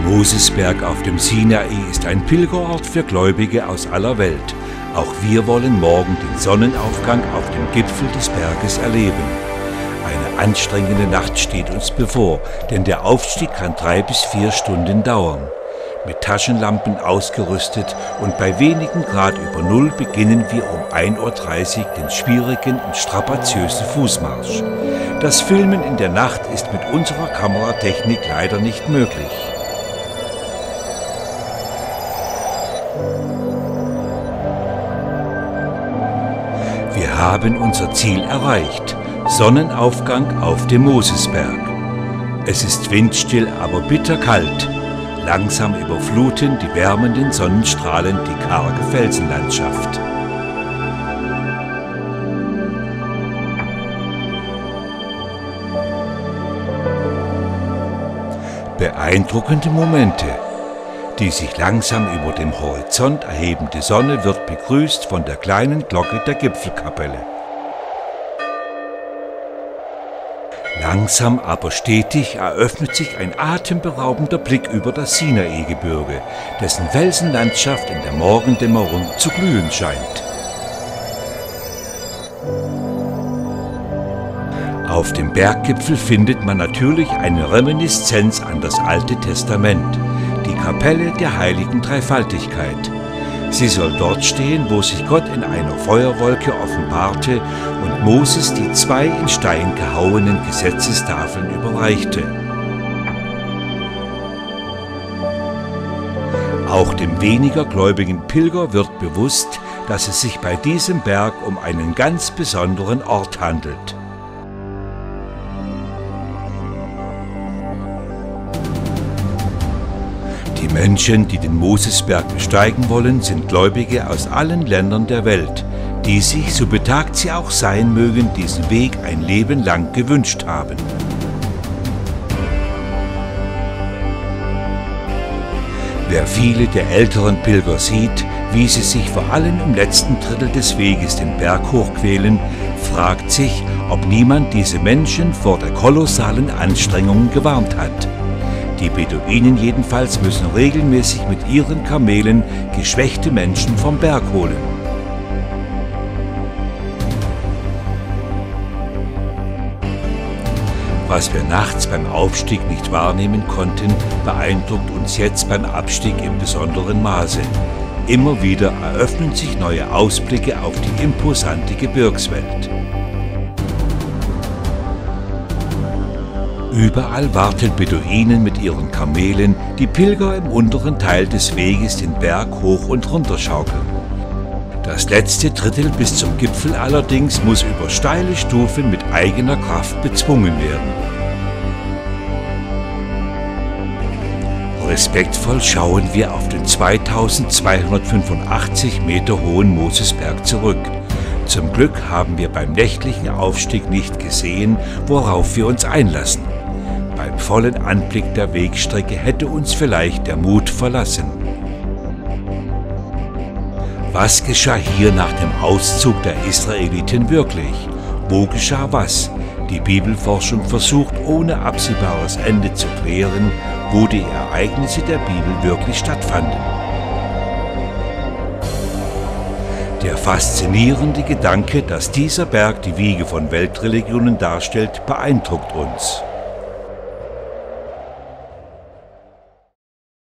Mosesberg auf dem Sinai ist ein Pilgerort für Gläubige aus aller Welt. Auch wir wollen morgen den Sonnenaufgang auf dem Gipfel des Berges erleben. Eine anstrengende Nacht steht uns bevor, denn der Aufstieg kann 3 bis 4 Stunden dauern. Mit Taschenlampen ausgerüstet und bei wenigen Grad über Null beginnen wir um 1:30 Uhr den schwierigen und strapaziösen Fußmarsch. Das Filmen in der Nacht ist mit unserer Kameratechnik leider nicht möglich. Wir haben unser Ziel erreicht. Sonnenaufgang auf dem Mosesberg. Es ist windstill, aber bitterkalt. Langsam überfluten die wärmenden Sonnenstrahlen die karge Felsenlandschaft. Beeindruckende Momente. Die sich langsam über dem Horizont erhebende Sonne wird begrüßt von der kleinen Glocke der Gipfelkapelle. Langsam aber stetig eröffnet sich ein atemberaubender Blick über das Sinai-Gebirge, dessen Felsenlandschaft in der Morgendämmerung zu glühen scheint. Auf dem Berggipfel findet man natürlich eine Reminiszenz an das Alte Testament, die Kapelle der heiligen Dreifaltigkeit. Sie soll dort stehen, wo sich Gott in einer Feuerwolke offenbarte und Moses die 2 in Stein gehauenen Gesetzestafeln überreichte. Auch dem weniger gläubigen Pilger wird bewusst, dass es sich bei diesem Berg um einen ganz besonderen Ort handelt. Die Menschen, die den Mosesberg besteigen wollen, sind Gläubige aus allen Ländern der Welt, die sich, so betagt sie auch sein mögen, diesen Weg ein Leben lang gewünscht haben. Wer viele der älteren Pilger sieht, wie sie sich vor allem im letzten Drittel des Weges den Berg hochquälen, fragt sich, ob niemand diese Menschen vor der kolossalen Anstrengung gewarnt hat. Die Beduinen jedenfalls müssen regelmäßig mit ihren Kamelen geschwächte Menschen vom Berg holen. Was wir nachts beim Aufstieg nicht wahrnehmen konnten, beeindruckt uns jetzt beim Abstieg im besonderen Maße. Immer wieder eröffnen sich neue Ausblicke auf die imposante Gebirgswelt. Überall warten Beduinen mit ihren Kamelen, die Pilger im unteren Teil des Weges den Berg hoch und runter schaukeln. Das letzte Drittel bis zum Gipfel allerdings muss über steile Stufen mit eigener Kraft bezwungen werden. Respektvoll schauen wir auf den 2285 Meter hohen Mosesberg zurück. Zum Glück haben wir beim nächtlichen Aufstieg nicht gesehen, worauf wir uns einlassen. Beim vollen Anblick der Wegstrecke hätte uns vielleicht der Mut verlassen. Was geschah hier nach dem Auszug der Israeliten wirklich? Wo geschah was? Die Bibelforschung versucht ohne absehbares Ende zu klären, wo die Ereignisse der Bibel wirklich stattfanden. Der faszinierende Gedanke, dass dieser Berg die Wiege von Weltreligionen darstellt, beeindruckt uns.